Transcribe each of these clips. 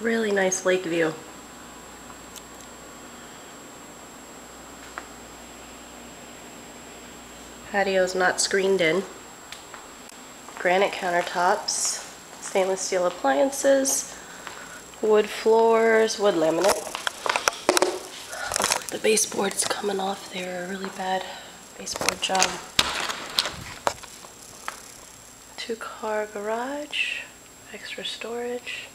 Really nice lake view. Patio's not screened in. Granite countertops, stainless steel appliances, wood floors, wood laminate. The baseboard's coming off there, a really bad baseboard job. 2-car garage, extra storage.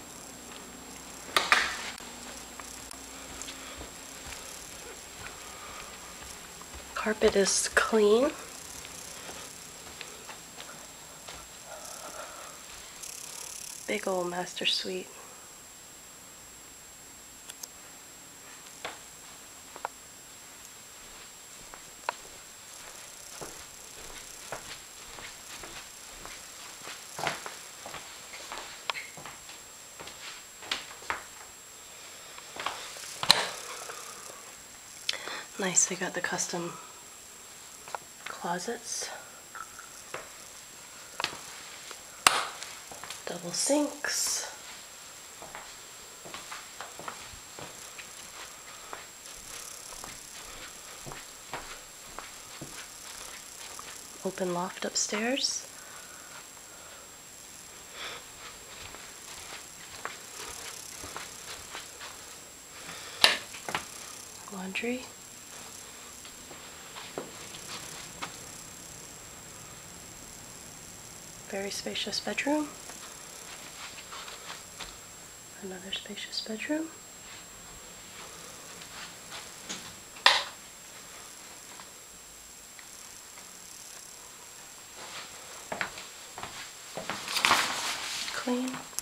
Carpet is clean. Big old master suite. Nice, they got the custom closets. Double sinks. Open loft upstairs. Laundry. Very spacious bedroom. Another spacious bedroom. Clean.